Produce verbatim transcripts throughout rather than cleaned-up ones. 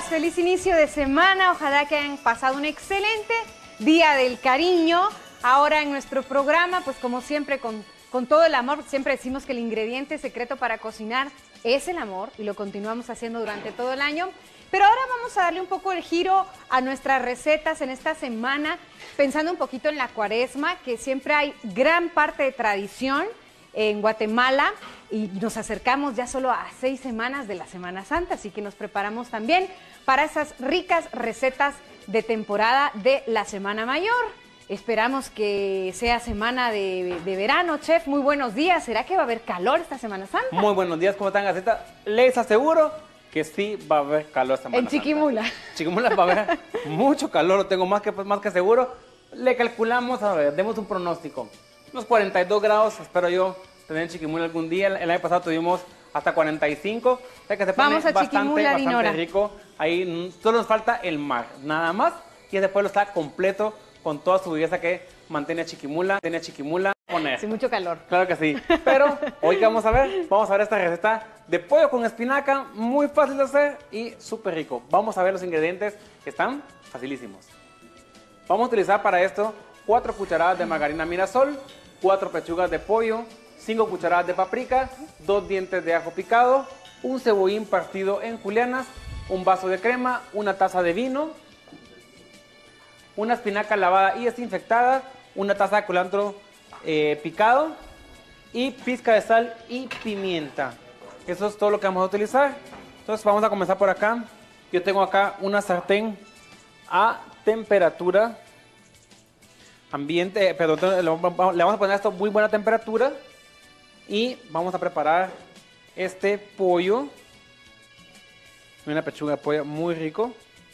feliz inicio de semana, ojalá que hayan pasado un excelente día del cariño. Ahora en nuestro programa, pues como siempre con, con todo el amor, siempre decimos que el ingrediente secreto para cocinar es el amor y lo continuamos haciendo durante todo el año. Pero ahora vamos a darle un poco el giro a nuestras recetas en esta semana, pensando un poquito en la cuaresma, que siempre hay gran parte de tradición en Guatemala y nos acercamos ya solo a seis semanas de la Semana Santa, así que nos preparamos también para esas ricas recetas de temporada de la Semana Mayor. Esperamos que sea semana de, de verano, chef. Muy buenos días. ¿Será que va a haber calor esta Semana Santa? Muy buenos días, ¿cómo están, Gaceta? Les aseguro que sí va a haber calor esta Semana En Chiquimula. Santa. Chiquimula va a haber mucho calor, lo tengo más que, más que seguro. Le calculamos, a ver, demos un pronóstico. Unos cuarenta y dos grados, espero yo tener en Chiquimula algún día. El año pasado tuvimos hasta cuarenta y cinco. O sea que se pone Vamos a bastante, Chiquimula, bastante Dinora. rico. Ahí solo nos falta el mar, nada más. Y ese pueblo está completo con toda su belleza que mantiene a Chiquimula. Tiene a Chiquimula poner. Sí, mucho calor. Claro que sí. Pero hoy que vamos a ver, vamos a ver esta receta de pollo con espinaca, muy fácil de hacer y súper rico. Vamos a ver los ingredientes que están facilísimos. Vamos a utilizar para esto cuatro cucharadas de margarina Mirasol, cuatro pechugas de pollo, cinco cucharadas de paprika, dos dientes de ajo picado, un cebollín partido en julianas, un vaso de crema, una taza de vino, una espinaca lavada y desinfectada, una taza de culantro eh, picado y pizca de sal y pimienta. Eso es todo lo que vamos a utilizar. Entonces vamos a comenzar por acá. Yo tengo acá una sartén a temperatura ambiente, perdón, le vamos a poner esto a muy buena temperatura y vamos a preparar este pollo. Una pechuga de pollo muy rico.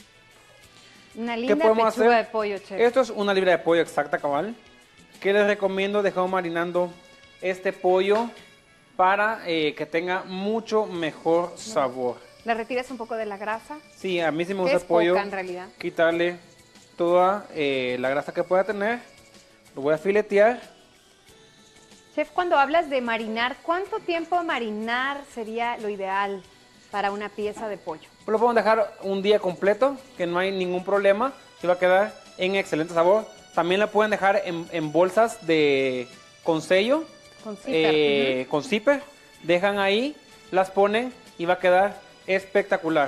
Una linda podemos pechuga hacer? de pollo, chef. Esto es una libra de pollo exacta, cabal. Que les recomiendo dejar marinando este pollo para eh, que tenga mucho mejor sabor. ¿Le retiras un poco de la grasa? Sí, a mí sí me Que gusta es el pollo. poca, en realidad. Quitarle toda eh, la grasa que pueda tener. Lo voy a filetear. Chef, cuando hablas de marinar, ¿cuánto tiempo marinar sería lo ideal para una pieza de pollo? Pues lo podemos dejar un día completo, que no hay ningún problema. Y va a quedar en excelente sabor. También la pueden dejar en, en bolsas de con sello. Con zipper. Eh, Uh-huh. Con zipper. Dejan ahí, las ponen y va a quedar espectacular.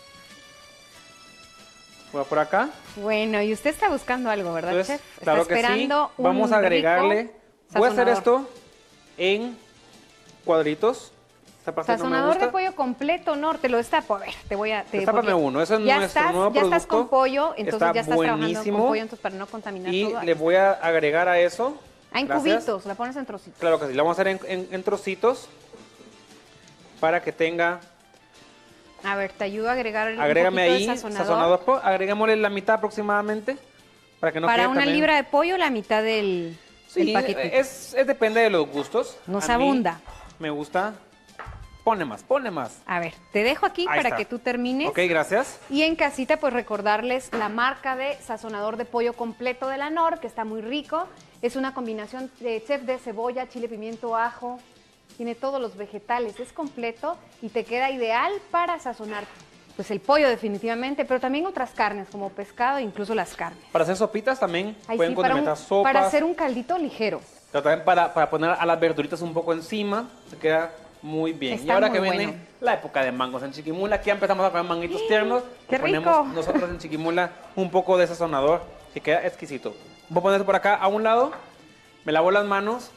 Voy por acá. Bueno, y usted está buscando algo, ¿verdad, Entonces, chef? Está claro que esperando sí. un Vamos a agregarle. rico Voy a hacer sazonador. esto en cuadritos. Esta parte no me Sazonador gusta. de pollo completo, no, te lo destapo. A ver, te voy a... Te, Destápame porque uno, ese es ya nuestro estás, nuevo ya estás producto. con pollo, entonces Está ya estás trabajando buenísimo. con pollo, entonces para no contaminar Y todo. le voy a agregar a eso. Ah, en Gracias. cubitos, la pones en trocitos. Claro que sí, lo vamos a hacer en, en- en trocitos para que tenga. A ver, te ayudo a agregar un Agrégame poquito ahí, de sazonador. sazonador. po- Agreguémosle la mitad aproximadamente para que no Para quede una también- libra de pollo, la mitad del, del Sí, paquetito. es, es depende de los gustos. Nos A mí abunda. Me gusta. Pone más, pone más. A ver, te dejo aquí Ahí para está. que tú termines. Ok, gracias. Y en casita, pues recordarles la marca de sazonador de pollo completo de la Nor, que está muy rico. Es una combinación de chef de cebolla, chile, pimiento, ajo. Tiene todos los vegetales, es completo y te queda ideal para sazonar pues el pollo definitivamente, pero también otras carnes como pescado e incluso las carnes. Para hacer sopitas también Ahí pueden sí, para, un- condimentar sopas. para hacer un caldito ligero. Pero también para, para poner a las verduritas un poco encima, se queda muy bien. Está y ahora muy que viene bueno. la época de mangos en Chiquimula, aquí ya empezamos a comer manguitos tiernos. ¡Qué Le rico! ponemos nosotros en Chiquimula un poco de sazonador que queda exquisito. Voy a poner esto por acá a un lado, me lavo las manos.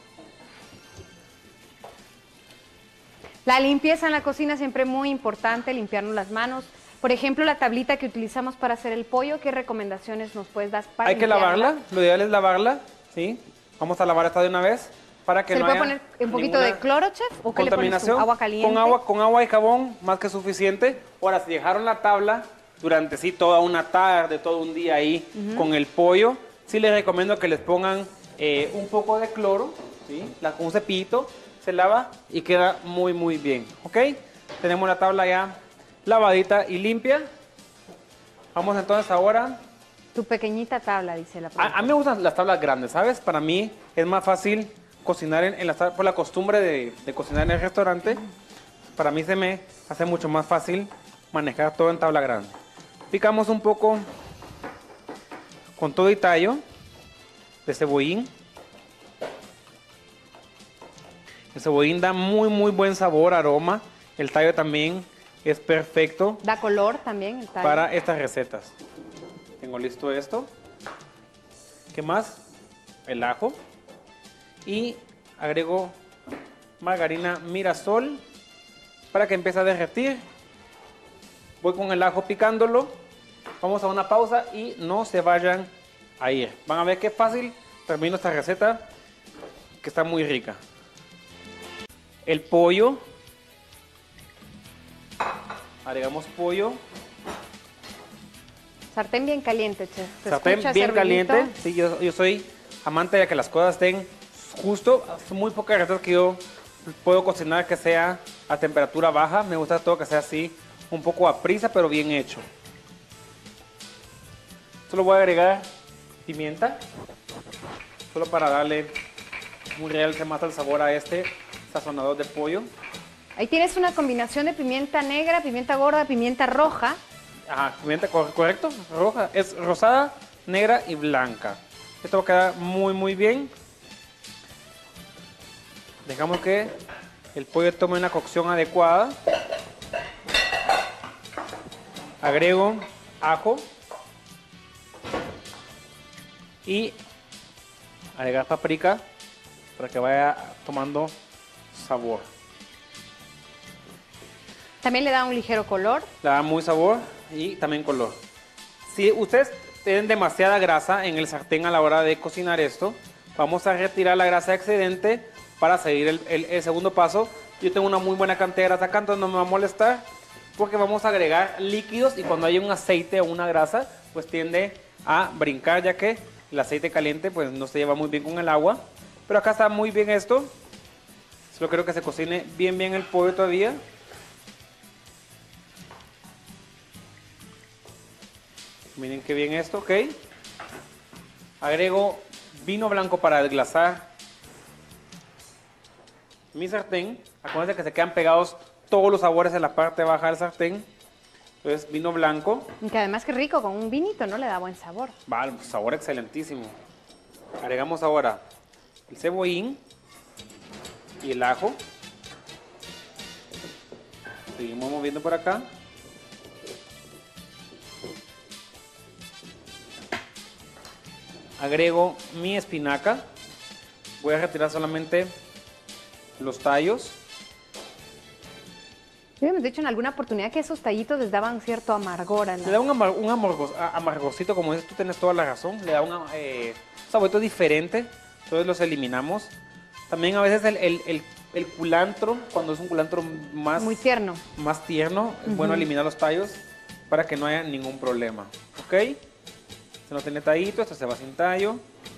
La limpieza en la cocina siempre muy importante, limpiarnos las manos. Por ejemplo, la tablita que utilizamos para hacer el pollo, ¿qué recomendaciones nos puedes dar para Hay que limpiarla? lavarla, lo ideal es lavarla, ¿sí? Vamos a lavar esta de una vez para que ¿Se no le puede haya poner un poquito ninguna de cloro, chef? ¿O qué le pones tú? contaminación. ¿Agua caliente? Con agua, con agua y jabón, más que suficiente. Ahora, si dejaron la tabla durante sí toda una tarde, todo un día ahí con el pollo, sí les recomiendo que les pongan eh, un poco de cloro, ¿sí? La- con un cepillito, se lava y queda muy muy bien, ¿ok? Tenemos la tabla ya lavadita y limpia. Vamos entonces ahora. Tu pequeñita tabla, dice la A, productora. a mí me gustan las tablas grandes, ¿sabes? Para mí es más fácil cocinar en, en las tablas, por la costumbre de, de cocinar en el restaurante. Para mí se me hace mucho más fácil manejar todo en tabla grande. Picamos un poco con todo y tallo de cebollín. El cebollín da muy muy buen sabor, aroma. El tallo también es perfecto. Da color también el tallo. Para estas recetas. Tengo listo esto. ¿Qué más? El ajo. Y agrego margarina Mirasol para que empiece a derretir. Voy con el ajo picándolo. Vamos a una pausa y no se vayan a ir. Van a ver qué fácil termino esta receta que está muy rica. El pollo. Agregamos pollo. Sartén bien caliente, chef. ¿Se Sartén escucha bien ese ruidito? caliente. Sí, yo, yo soy amante de que las cosas estén justo. Son muy pocas recetas que yo puedo cocinar que sea a temperatura baja. Me gusta todo que sea así, un poco a prisa, pero bien hecho. Solo voy a agregar pimienta, solo para darle un realce más al sabor a este sazonador de pollo. Ahí tienes una combinación de pimienta negra, pimienta gorda, pimienta roja. Ajá, pimienta cor- correcto, roja, es rosada, negra y blanca. Esto va a quedar muy muy bien. Dejamos que el pollo tome una cocción adecuada. Agrego ajo y agregar paprika para que vaya tomando sabor. También le da un ligero color. Le da muy sabor y también color. Si ustedes tienen demasiada grasa en el sartén a la hora de cocinar esto, vamos a retirar la grasa excedente para seguir el, el- el segundo paso. Yo tengo una muy buena cantidad de grasa acá, entonces no me va a molestar porque vamos a agregar líquidos y cuando hay un aceite o una grasa, pues tiende a brincar ya que el aceite caliente pues no se lleva muy bien con el agua. Pero acá está muy bien esto. Solo quiero que se cocine bien bien el pollo todavía. Miren qué bien esto, ok. Agrego vino blanco para desglasar mi sartén. Acuérdense que se quedan pegados todos los sabores en la parte baja del sartén. Entonces, vino blanco. Y que además que rico, con un vinito, ¿no? Le da buen sabor. Va, sabor excelentísimo. Agregamos ahora el cebollín y el ajo. Seguimos moviendo por acá. Agrego mi espinaca. Voy a retirar solamente los tallos. Sí, hemos dicho en alguna oportunidad que esos tallitos les daban cierto amargor. a la- Le da un, amar- un amargos- a- amargorcito, como dices, tú tienes toda la razón. Le da un eh, saborito diferente. Entonces los eliminamos. También a veces el, el- el- el culantro, cuando es un culantro más, Muy tierno. más tierno, es bueno eliminar los tallos para que no haya ningún problema. ¿Ok? Se no tiene tallito, esto se va sin tallo.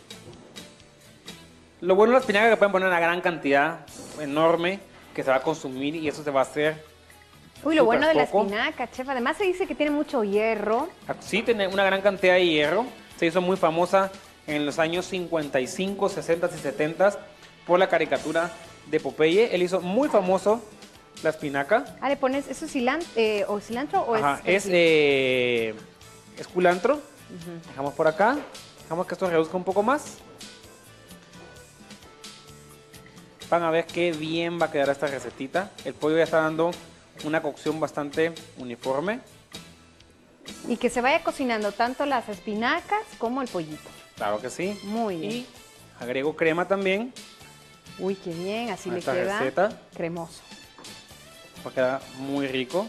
Lo bueno de la espinaca es que pueden poner una gran cantidad enorme que se va a consumir y eso se va a hacer. Uy, lo súper bueno de la poco. espinaca, chef. Además se dice que tiene mucho hierro. Sí, tiene una gran cantidad de hierro. Se hizo muy famosa en los años cincuenta y cinco, sesenta y setenta por la caricatura de Popeye. Él hizo muy famoso la espinaca. Ah, le pones, ¿eso es cilantro, eh, o cilantro o Ajá, es...? es, eh, es culantro. Dejamos por acá. Dejamos que esto reduzca un poco más. Van a ver qué bien va a quedar esta recetita. El pollo ya está dando una cocción bastante uniforme. Y que se vaya cocinando tanto las espinacas como el pollito. Claro que sí. Muy bien. Y agrego crema también. Uy, qué bien, así A le esta queda receta. cremoso. Va a quedar muy rico.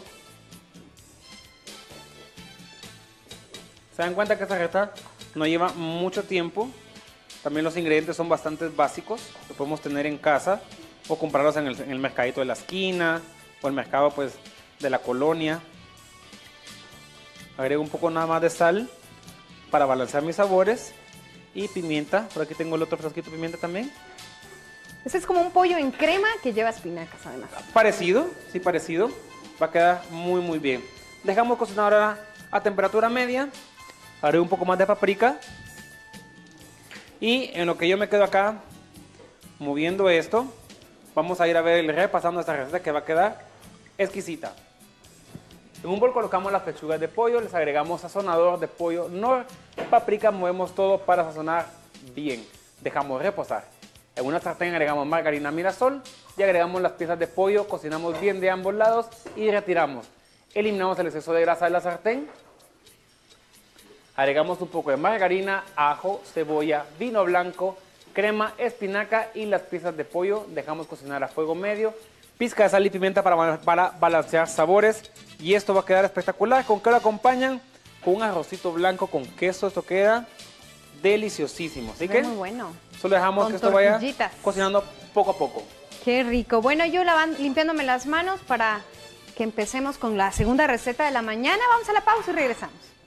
Se dan cuenta que esta receta no lleva mucho tiempo. También los ingredientes son bastante básicos. Los podemos tener en casa o comprarlos en el, en el mercadito de la esquina o el mercado pues de la colonia. Agrego un poco nada más de sal para balancear mis sabores y pimienta. Por aquí tengo el otro frasquito de pimienta también. Ese es como un pollo en crema que lleva espinacas además. Parecido, sí parecido. Va a quedar muy muy bien. Dejamos cocinar ahora a temperatura media. Agrego un poco más de paprika. Y en lo que yo me quedo acá moviendo esto, vamos a ir a ver repasando esta receta que va a quedar exquisita. En un bol colocamos las pechugas de pollo, les agregamos sazonador de pollo Knorr, paprika, movemos todo para sazonar bien. Dejamos reposar. En una sartén agregamos margarina Mirasol y agregamos las piezas de pollo, cocinamos bien de ambos lados y retiramos. Eliminamos el exceso de grasa de la sartén. Agregamos un poco de margarina, ajo, cebolla, vino blanco, crema, espinaca y las piezas de pollo. Dejamos cocinar a fuego medio. Pizca de sal y pimienta para, para balancear sabores. Y esto va a quedar espectacular. ¿Con qué lo acompañan? Con un arrocito blanco con queso. Esto queda deliciosísimo. Así que muy bueno. Solo dejamos Con que esto vaya tortillitas. cocinando poco a poco. Qué rico. Bueno, yo lavando, limpiándome las manos para que empecemos con la segunda receta de la mañana. Vamos a la pausa y regresamos.